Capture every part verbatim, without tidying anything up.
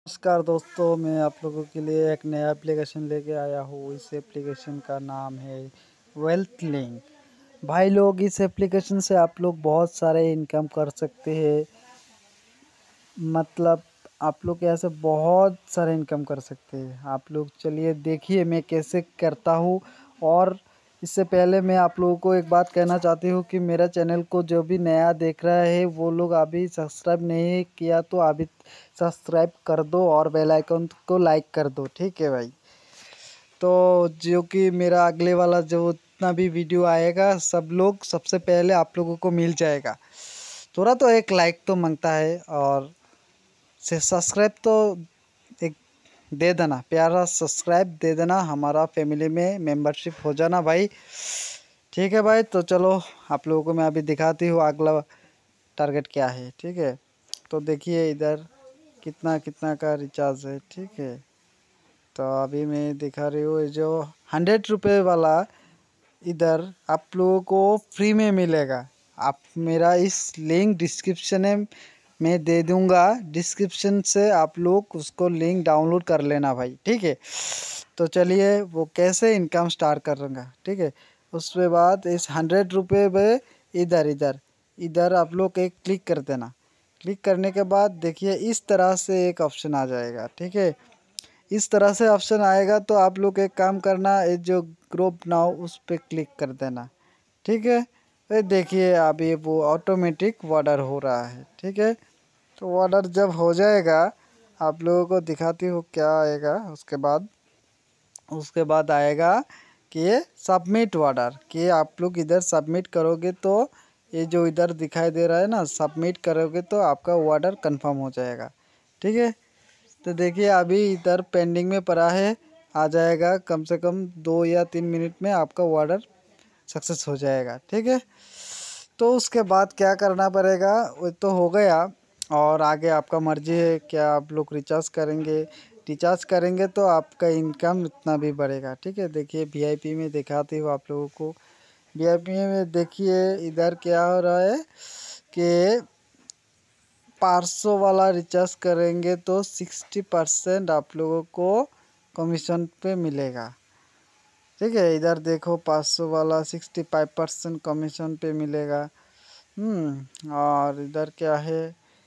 नमस्कार दोस्तों, मैं आप लोगों के लिए एक नया एप्लीकेशन लेके आया हूँ। इस एप्लीकेशन का नाम है वेल्थ लिंक। भाई लोग, इस एप्लीकेशन से आप लोग बहुत सारे इनकम कर सकते हैं। मतलब आप लोग ऐसे बहुत सारे इनकम कर सकते हैं। आप लोग चलिए देखिए मैं कैसे करता हूँ। और इससे पहले मैं आप लोगों को एक बात कहना चाहती हूँ कि मेरा चैनल को जो भी नया देख रहा है वो लोग अभी सब्सक्राइब नहीं किया तो अभी सब्सक्राइब कर दो और बेल आइकन को लाइक कर दो, ठीक है भाई। तो जो कि मेरा अगले वाला जो जितना भी वीडियो आएगा सब लोग सबसे पहले आप लोगों को मिल जाएगा। थोड़ा तो एक लाइक तो मांगता है और से सब्सक्राइब तो एक दे देना, प्यारा सब्सक्राइब दे देना, हमारा फैमिली में मेंबरशिप हो जाना भाई। ठीक है भाई, तो चलो आप लोगों को मैं अभी दिखाती हूँ अगला टारगेट क्या है। ठीक है, तो देखिए इधर कितना कितना का रिचार्ज है। ठीक है, तो अभी मैं दिखा रही हूँ जो हंड्रेड रुपये वाला इधर आप लोगों को फ्री में मिलेगा। आप मेरा इस लिंक डिस्क्रिप्शन में मैं दे दूंगा, डिस्क्रिप्शन से आप लोग उसको लिंक डाउनलोड कर लेना भाई। ठीक है, तो चलिए वो कैसे इनकम स्टार्ट करूँगा। ठीक है, उसके बाद इस हंड्रेड रुपये में इधर इधर इधर आप लोग एक क्लिक कर देना। क्लिक करने के बाद देखिए इस तरह से एक ऑप्शन आ जाएगा। ठीक है, इस तरह से ऑप्शन आएगा तो आप लोग एक काम करना, ये जो ग्रुप नाउ उस पर क्लिक कर देना। ठीक है, ये देखिए अभी वो ऑटोमेटिक ऑर्डर हो रहा है। ठीक है, तो ऑर्डर जब हो जाएगा आप लोगों को दिखाती हूँ क्या आएगा। उसके बाद उसके बाद आएगा कि ये सबमिट ऑर्डर, कि आप लोग इधर सबमिट करोगे तो ये जो इधर दिखाई दे रहा है ना, सबमिट करोगे तो आपका ऑर्डर कंफर्म हो जाएगा। ठीक है, तो देखिए अभी इधर पेंडिंग में पड़ा है, आ जाएगा कम से कम दो या तीन मिनट में आपका ऑर्डर सक्सेस हो जाएगा। ठीक है, तो उसके बाद क्या करना पड़ेगा, वो तो हो गया। और आगे आपका मर्जी है, क्या आप लोग रिचार्ज करेंगे। रिचार्ज करेंगे तो आपका इनकम इतना भी बढ़ेगा। ठीक है, देखिए वीआईपी में दिखाती हूँ आप लोगों को। वीआईपी में देखिए इधर क्या हो रहा है कि पाँच सौ वाला रिचार्ज करेंगे तो सिक्सटी परसेंट आप लोगों को कमीशन पे मिलेगा। ठीक है, इधर देखो पाँच सौ वाला सिक्सटी फाइव परसेंट कमीशन पे मिलेगा। हम्म और इधर क्या है,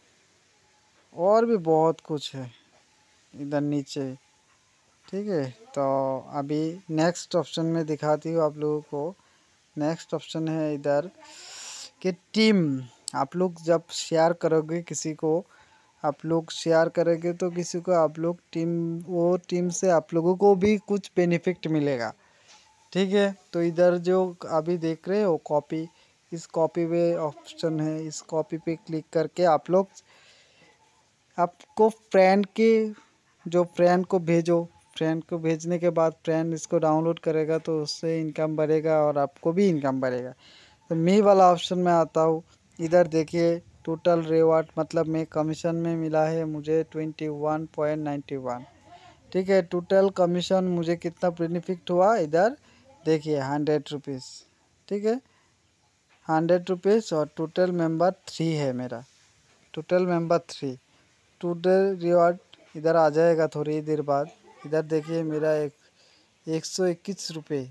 और भी बहुत कुछ है इधर नीचे। ठीक है, तो अभी नेक्स्ट ऑप्शन में दिखाती हूँ आप लोगों को। नेक्स्ट ऑप्शन है इधर कि टीम, आप लोग जब शेयर करोगे किसी को, आप लोग शेयर करेंगे तो किसी को आप लोग टीम, वो टीम से आप लोगों को भी कुछ बेनिफिट मिलेगा। ठीक है, तो इधर जो अभी देख रहे हो कॉपी, इस कॉपी पे ऑप्शन है, इस कॉपी पे क्लिक करके आप लोग आपको फ्रेंड के, जो फ्रेंड को भेजो, फ्रेंड को भेजने के बाद फ्रेंड इसको डाउनलोड करेगा तो उससे इनकम बढ़ेगा और आपको भी इनकम बढ़ेगा। तो मी वाला ऑप्शन में आता हूँ। इधर देखिए टोटल रिवार्ड, मतलब मैं कमीशन में मिला है मुझे twenty one point ninety one. ठीक है, टोटल कमीशन मुझे कितना बेनिफिट हुआ इधर देखिए हंड्रेड रुपीज़। ठीक है, हंड्रेड रुपीज़ और टोटल मेंबर थ्री है मेरा, total member three. Total reward इधर आ जाएगा थोड़ी देर बाद। इधर देखिए मेरा एक एक सौ इक्कीस रुपये,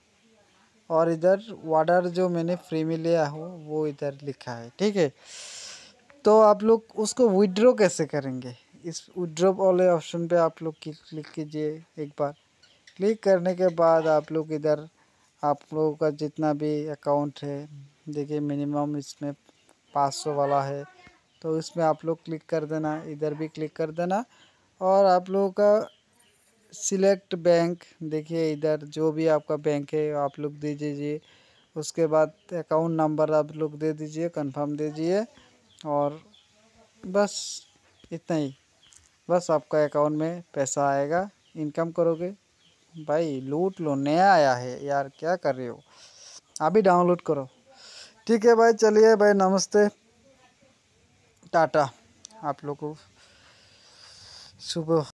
और इधर वाटर जो मैंने फ्री में लिया हो वो इधर लिखा है। ठीक है, तो आप लोग उसको विड्रॉ कैसे करेंगे, इस विड्रॉ वाले ऑप्शन पे आप लोग क्लिक कीजिए। एक बार क्लिक करने के बाद आप लोग इधर आप लोगों का जितना भी अकाउंट है, देखिए मिनिमम इसमें पाँच सौ वाला है तो इसमें आप लोग क्लिक कर देना, इधर भी क्लिक कर देना। और आप लोगों का सिलेक्ट बैंक, देखिए इधर जो भी आपका बैंक है आप लोग दे दीजिए। उसके बाद अकाउंट नंबर आप लोग दे दीजिए, कंफर्म दे दीजिए, और बस इतना ही। बस आपका अकाउंट में पैसा आएगा, इनकम करोगे। भाई लूट लो, नया आया है यार, क्या कर रहे हो, अभी डाउनलोड करो। ठीक है भाई, चलिए भाई, नमस्ते, टाटा। आप लोग को शुभ